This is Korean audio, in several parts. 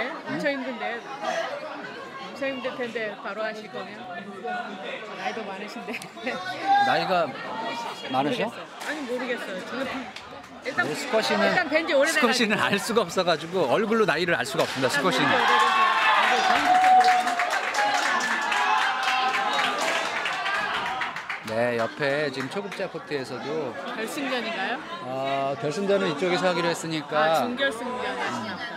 힘든데? 엄청 힘든데? 엄청 힘들 텐데 바로 하실 거면? 나이도 많으신데. 나이가 많으셔? 모르겠어요. 아니 모르겠어요. 저는 일단 네, 스쿼시는 일단 뵌지 오래돼가지고. 스쿼시는 알 수가 없어가지고 얼굴로 나이를 알 수가 없습니다. 스쿼시는. 네, 옆에 지금 초급자 코트에서도 결승전인가요? 결승전은 이쪽에서 하기로 했으니까 준결승전 하시나 보다.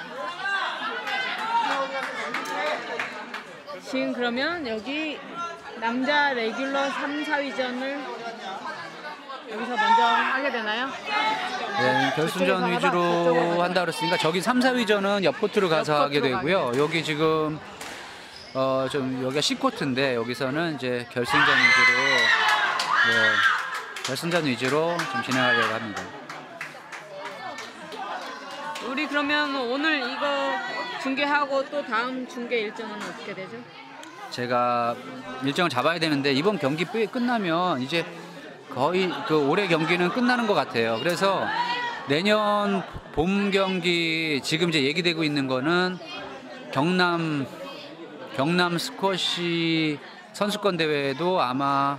지금 그러면 여기 남자 레귤러 3, 4위전을 여기서 먼저 하게 되나요? 네, 결승전 위주로 한다 그랬으니까 저기 3, 4위전은 옆 코트로 가서 하게 되고요. 여기 지금 좀 여기가 C코트인데 여기서는 이제 결승전 위주로 좀 진행하려고 합니다. 우리 그러면 오늘 이거 중계하고 또 다음 중계 일정은 어떻게 되죠? 제가 일정을 잡아야 되는데 이번 경기 끝나면 이제 거의 그 올해 경기는 끝나는 것 같아요. 그래서 내년 봄 경기 지금 이제 얘기되고 있는 거는 경남 스쿼시 선수권 대회도 아마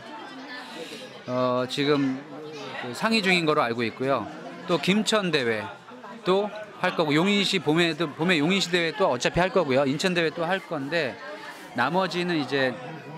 지금 상의 중인 거로 알고 있고요. 또 김천 대회 또 할 거고 용인시 봄에 용인시 대회 또 어차피 할 거고요. 인천 대회 또 할 건데 나머지는 이제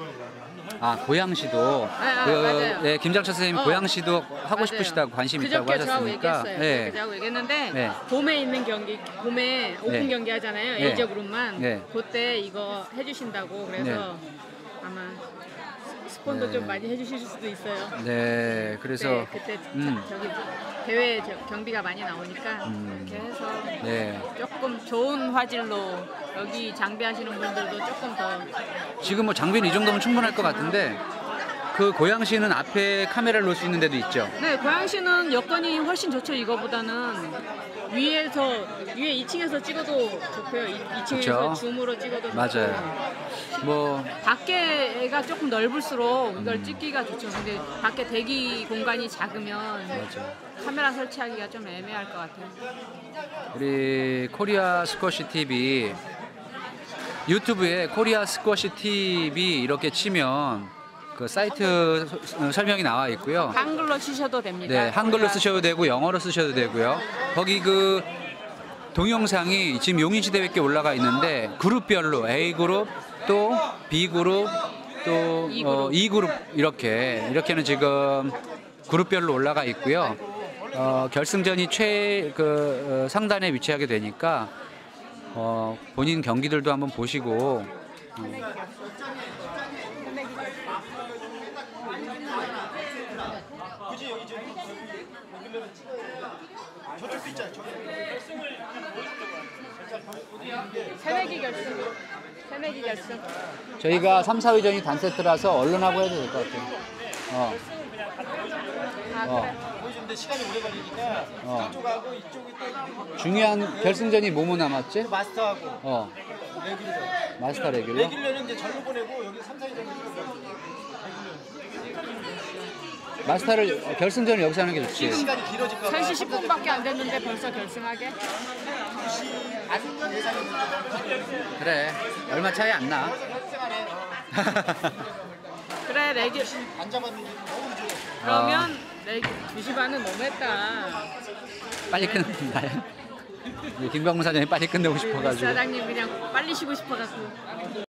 고양시도 네, 김장철 선생님 고양시도 하고 맞아요. 싶으시다고 관심 있다고 하셨으니까 네. 저하고 얘기했는데 네. 봄에 있는 경기 봄에 오픈 네. 경기 하잖아요. 네. 에이저 그룹만 네. 그때 이거 해주신다고 그래서 네. 아마 스폰도 네. 좀 많이 해주실 수도 있어요. 네, 그래서 그때 저기 대회 경비가 많이 나오니까 이렇게 해서 네. 조금 좋은 화질로 여기 장비하시는 분들도 조금 더 지금 뭐 장비는 이 정도면 충분할 것 같은데 그 고양시는 앞에 카메라를 놓을 수 있는 데도 있죠. 네, 고양시는 여건이 훨씬 좋죠. 이거보다는 위에 2층에서 찍어도 좋고요. 2층에서 그쵸? 줌으로 찍어도 맞아요. 좋고. 뭐 밖에가 조금 넓을수록 이걸 찍기가 좋죠. 근데 밖에 대기 공간이 작으면 맞아. 카메라 설치하기가 좀 애매할 것 같아요. 우리 코리아 스쿼시 TV 유튜브에 코리아 스쿼시 TV 이렇게 치면 그 사이트 설명이 나와 있고요. 한글로 치셔도 됩니다. 네, 한글로 쓰셔도 되고 영어로 쓰셔도 되고요. 거기 그 동영상이 지금 용인시 대회께 올라가 있는데 그룹별로 A 그룹 또 B 그룹 또 E 그룹 이렇게는 지금 그룹별로 올라가 있고요. 결승전이 상단에 위치하게 되니까 본인 경기들도 한번 보시고 새내기 결승. 저희가 3, 4위전이 단세트라서 얼른 하고 해도 될 것 같아요. 그래. 근데 시간이 오래 걸리니까 이쪽하고 이쪽이 또 중요한 결승전이 뭐뭐 남았지? 마스터하고 마스터 레귤러. 레귤러는 이제 절로 보내고 여기 3, 4위전 마스터를 결승전을 여기서 하는 게 좋지. 시간이 길어질까 봐 3시 10분밖에 안 됐는데 벌써 결승하게? 그래, 얼마 차이 안 나. 그래, 레귤. 안 잡았는데 너무 좋아. 그러면 2시 반은 너무했다. 빨리 끝나요? 김광문 사장이 빨리 끝내고 싶어가지고. 사장님 그냥 빨리 쉬고 싶어가지고.